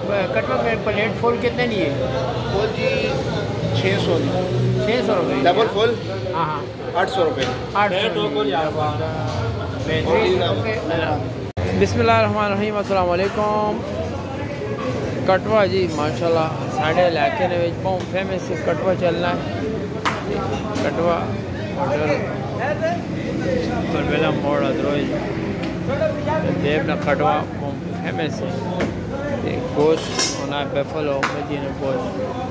कटवा में plate full कितने लिए? फुल जी 600 600 रुपये। डबल फुल हाँ हाँ 800 रुपये। 800। बिस्मिल्लाहिर्रहमानिर्रहीम, अस्सलाम वालेकुम। कटवा जी माशाल्लाह साढ़े इलाके ने बहुत फेमस कटवा चलना है। कटवा होटल करबेला मोड़ अदरोज देव न कटवा बहुत फेमस है। गोश्त होना बेफलो मदीना गोश्त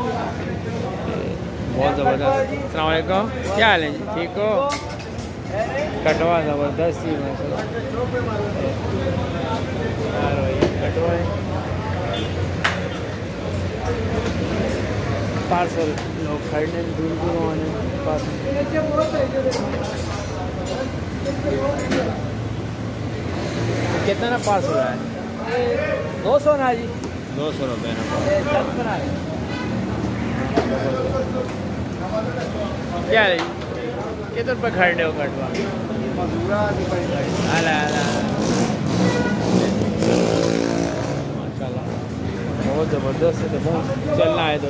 बहुत ज़बरदस्त। अस्सलाम वालेकुम, क्या हाल है जी? ठीक हो? कटवा ज़बरदस्त ही माशाल्लाह यार कटवा है। पार्सल लोग खरीदने दूर दूर आने पास। कितना ना पार्सल है? 200 ना जी, 200 रुपये ना। क्या है कितने रुपये खरीदे हो कटवा? अला अला माशाल्लाह बहुत ज़बरदस्त है। तो बहुत चलना है तो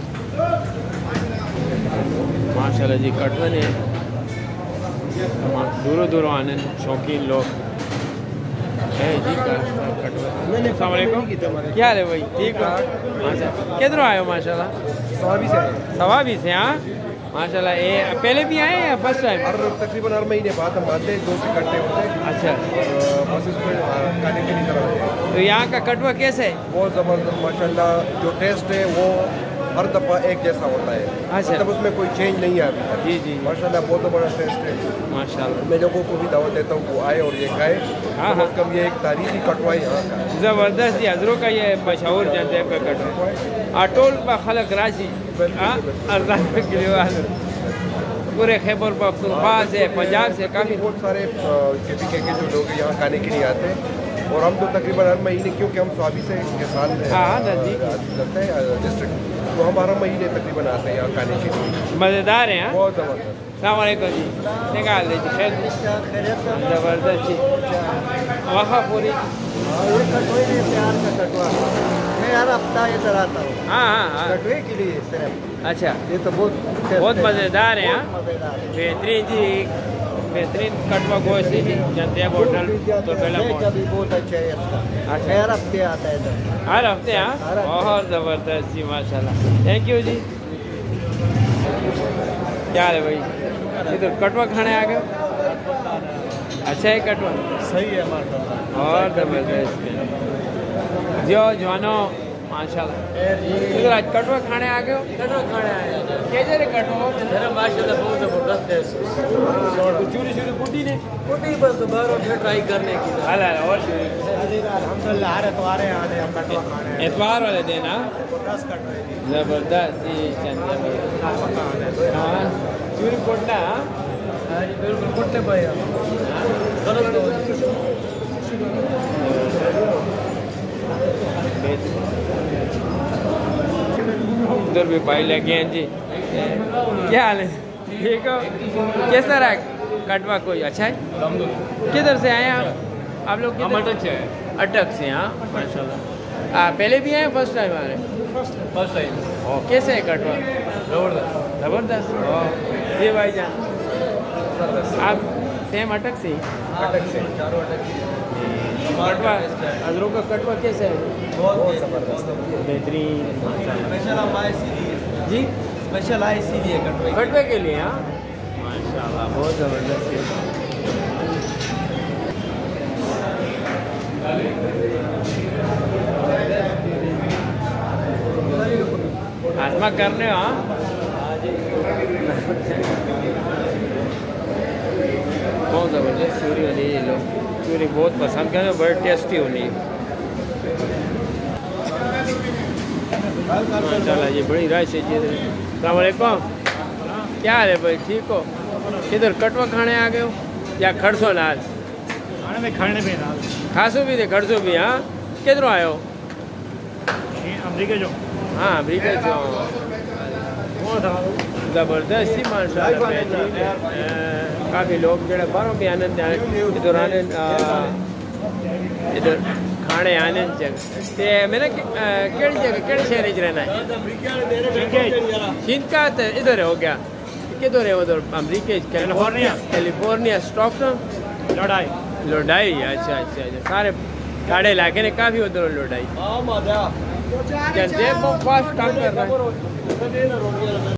माशाल्लाह जी कटवा ने दूरों दूरों आने शौकीन लोग है जी। कटवा अस्सलाम वालेकुम, क्या हाल है भाई? ठीक हो? माशा किधरों आए हो? माशाल्लाह सवाबी से। हाँ माशाल्लाह। ये पहले भी आए या फर्स्ट टाइम? तकरीबन हर महीने बाद हम आते हैं, 2 से इकट्ठे होते हैं। अच्छा, बस इसको खाने के लिए तरह है। तो यहाँ का कटवा कैसे है? बहुत ज़बरदस्त माशाल्लाह। जो टेस्ट है वो हर दफ़ा एक जैसा होता है। अच्छा, मतलब उसमें कोई चेंज नहीं आता। जी जी माशाल्लाह बहुत ज़बरदस्त टेस्ट है माशाल्लाह। मैं लोगों को भी दावत देता हूँ वो आए और ये खाए। हाँ कम हाँ से कम ये एक तारीखी कटवा यहाँ का ज़बरदस्त जी। हजरों का ये मशहूर जनता का कटवा आटोल पर खलक राशि पूरे खैबर पख्तूनख्वा से पंजाब से काफ़ी बहुत सारे के जो लोग यहाँ खाने के लिए आते हैं। और हम तो तकरीबन हर महीने, क्योंकि हम स्वाबी से के साथ हाँ नज़दीक लगता है डिस्ट्रिक्ट, तो हम 12 महीने तकरीबन आते हैं यहाँ खाने के लिए। मज़ेदार है। हाँ बहुत ज़बरदस्त। अस्सलाम वालेकुम जी, निकाल दीजिए खैर ज़बरदस्त जी। वहाँ पूरी प्यार का कटवा मैं हर हफ्ता इधर आता हूँ। हाँ हाँ हाँ कटवे के लिए सिर्फ। अच्छा, ये तो बहुत मज़ेदार है। हाँ मज़ेदार है। बेहतरीन जी, बेहतरीन कटवा गोश्त जी जनता होटल तो पहला भी बहुत अच्छा है इसका। अच्छा, हर हफ्ते आता है इधर। हर हफ्ते। हाँ बहुत ज़बरदस्त जी माशाल्लाह। थैंक यू जी। क्या हाल है भाई? इधर कटवा खाने आ गए? अच्छा है कटवा, सही है हमारा। और ज़बरदस्त जो जवानो माशाल्लाह। इधर आज कटवा खाने आ गए हो? कटवा खाने आया कैसे रे कटवा? मेरा माशाल्लाह बहुत ज़बरदस्त है। चूरी चूरी कुटी ने कुटी बस दोबारा फिर ट्राई करने की। अला और अल्हम्दुलिल्लाह हर इतवार आने हम कटवा खाने। एतवार वाले दिन। हाँ ज़बरदस्त जी चंदे हाँ चूरी कोटना। हाँ बिल्कुल कुटते भाई गलत उधर भी भाई लगे हैं जी। क्या हाल है? ठीक हो? कैसा रहा कटवा? कोई अच्छा है? किधर से आए आप लोग? हम अटक से आए। अटक से। हाँ माशाल्लाह। पहले भी आए? फर्स्ट टाइम आ रहे? First time. कैसे है कटवा? ज़बरदस्त ज़बरदस्त। ये भाई जान आप सेम अटक से? अटक से चारों अटक से। कटवा हजरों का कटवा कैसे है? बहुत ज़बरदस्त बेहतरीन स्पेशल हम आए इसीलिए जी। स्पेशल आए इसीलिए कटवे कटवे के लिए। हाँ माशाल्लाह बहुत ज़बरदस्त है। आजमा करने। हाँ बहुत ज़बरदस्त चूरी होनी है। लोग चूरी बहुत पसंद करते, बड़ी टेस्टी होनी है माशाल्लाह। ये बड़ी राय से चीज़ है। अस्सलाम वालेकुम, क्या हाल है भाई? ठीक हो? किधर कटवा खाने आ गए हो या खड़सो नाल? खाने में खाने पे ना खासो भी थे खड़सो भी। हाँ किधरों आए हो? अमरीका जो। हाँ अमरीका जो। ज़बरदस्त ही माशाल्लाह। काफ़ी लोग जो बाहरों भी आनंद इधर आने इधर खाने आने दी जगह ते मेरा केड़ी जगह केड़े शहर च रहना है शिनका ते इधर हो गया किधर है उधर अमेरिका कैलिफोर्निया स्टॉकटन लोडाई अच्छा अच्छा अच्छा सारे साढ़े इलाके ने काफ़ी उधर लोडाई फास्ट काम कर रहा है।